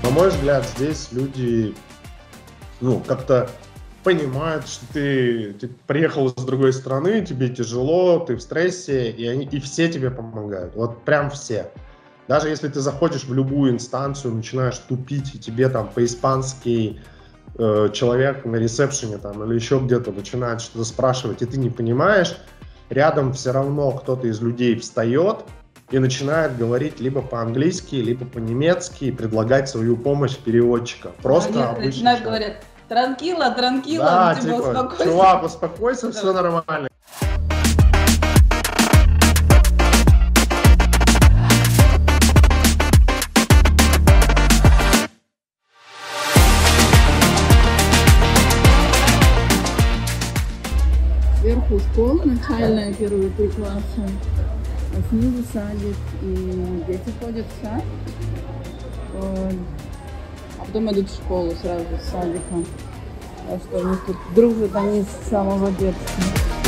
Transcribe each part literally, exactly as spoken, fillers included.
На мой взгляд, здесь люди, ну, как-то понимают, что ты, ты приехал с другой страны, тебе тяжело, ты в стрессе, и, они, и все тебе помогают. Вот прям все. Даже если ты заходишь в любую инстанцию, начинаешь тупить, и тебе там по-испански э, человек на ресепшене там, или еще где-то начинает что-то спрашивать, и ты не понимаешь, рядом все равно кто-то из людей встает и начинает говорить либо по-английски, либо по-немецки, и предлагать свою помощь переводчика. Просто обычно начинают говорить «транкила, транкила», да, ну, типа, типа, успокойся. чувак, успокойся, все нормально. Сверху школа начальная, первые три класса, а снизу садик, и дети ходят в сад, а потом идут в школу сразу с садика. Так что они тут дружат они с самого детства.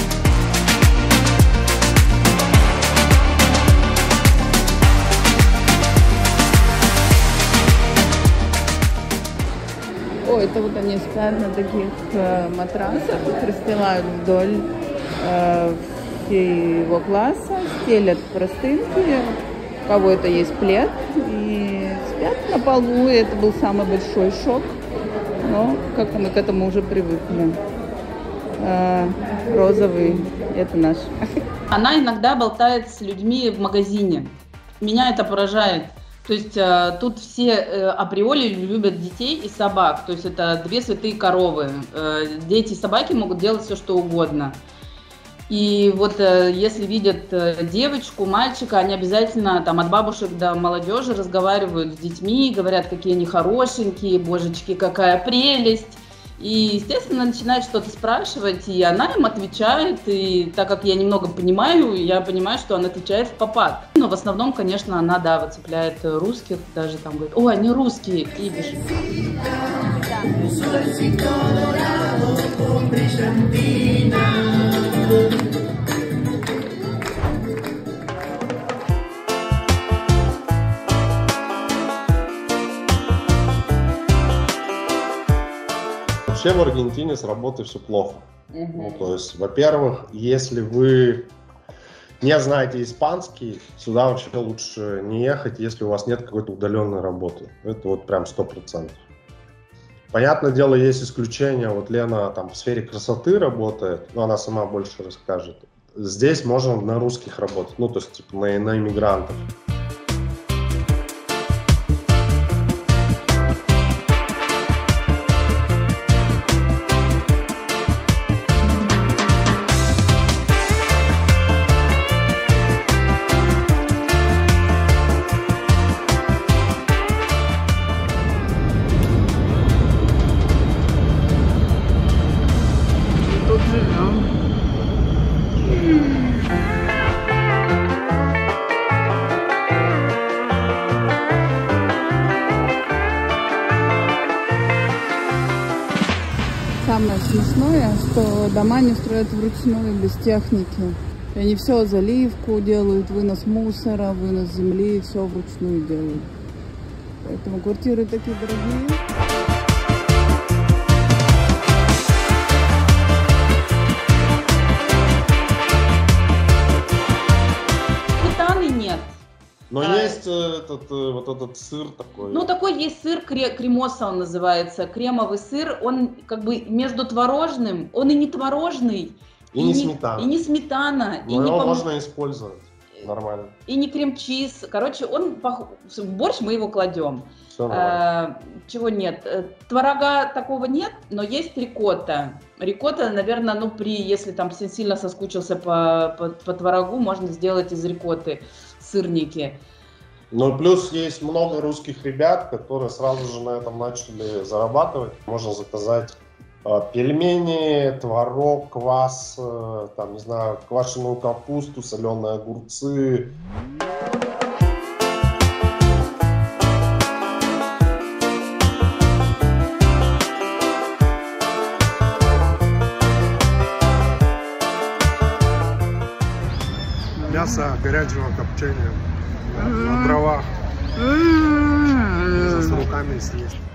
О, это вот они спят на таких э, матрасах, их расстилают вдоль э, всего класса, стелят простынки, у кого-то есть плед, и спят на полу, и это был самый большой шок, но как мы к этому уже привыкли. Э, розовый, это наш. Она иногда болтает с людьми в магазине, меня это поражает. То есть э, тут все э, априори любят детей и собак, то есть это две святые коровы. Э, дети и собаки могут делать все, что угодно. И вот э, если видят э, девочку, мальчика, они обязательно там от бабушек до молодежи разговаривают с детьми, говорят, какие они хорошенькие, божечки, какая прелесть. И, естественно, начинает что-то спрашивать, и она им отвечает, и так как я немного понимаю, я понимаю, что она отвечает в попад. Но в основном, конечно, она, да, выцепляет русских, даже там говорит, о, они русские, и бежит. Вообще в Аргентине с работой все плохо. Uh-huh. Ну, то есть, во-первых, если вы не знаете испанский, сюда вообще лучше не ехать, если у вас нет какой-то удаленной работы. Это вот прям сто процентов. Понятное дело, есть исключения. Вот Лена там в сфере красоты работает, но она сама больше расскажет. Здесь можно на русских работать, ну то есть типа на, на иммигрантов. Самое смешное, что дома не строят вручную, без техники. И они все, заливку делают, вынос мусора, вынос земли, все вручную делают. Поэтому квартиры такие дорогие. Сметаны нет. Но а, есть этот, вот этот сыр такой. Ну, такой есть сыр, кремоса он называется, кремовый сыр. Он как бы между творожным, он и не творожный, и, и не не сметана. И не сметана. Но и не его пом... можно использовать нормально. И не крем-чиз. Короче, он пох... в борщ мы его кладем. А, чего нет? Творога такого нет, но есть рикотта. Рикотта, наверное, ну при, если там сильно соскучился по, по, по творогу, можно сделать из рикотты сырники. Ну, плюс есть много русских ребят, которые сразу же на этом начали зарабатывать. Можно заказать э, пельмени, творог, квас, э, там, не знаю, квашеную капусту, соленые огурцы. Мясо горячего копчения на, на дровах. Можно с руками съесть.